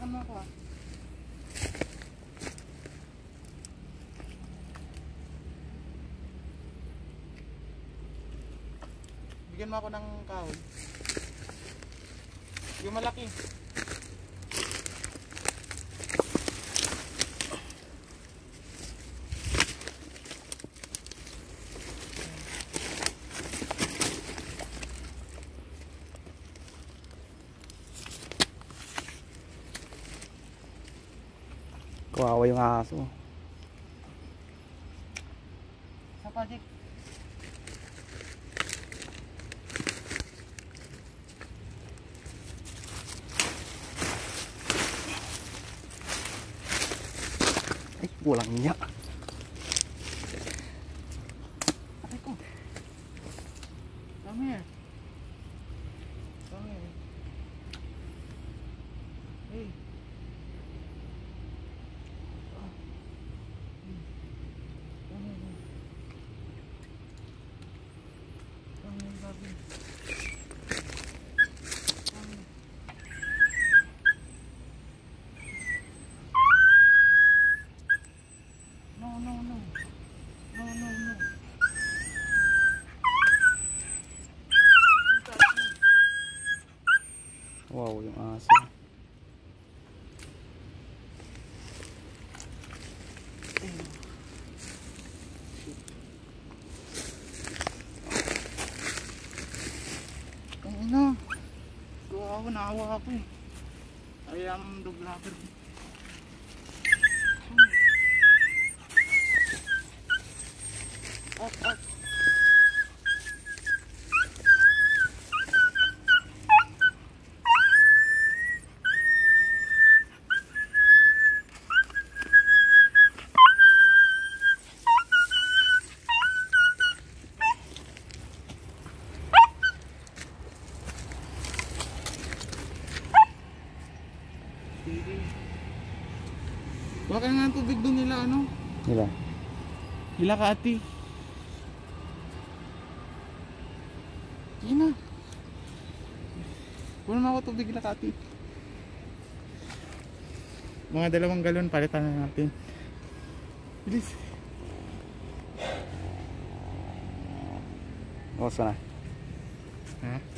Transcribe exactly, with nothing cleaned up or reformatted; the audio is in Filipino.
hawakan mo ako ah. Bigyan mo ako ng kahoy. Yung malaki. Kawawa yung aso. Sa project. Ay, walang niya. Atay ko. Come here. Come here. Hey. No, no, no. No, no, no. Wow, yung aso. Ay na. Gawa, naawa ako eh. I am the vlogger. Up, up. Baka nga ang tubig doon nila ano? Nila. Nila Kati. Sige na. Kunin mo ako tubig nila Kati. Mga dalawang galon palitan na natin. Bilis. O, sana. Ha?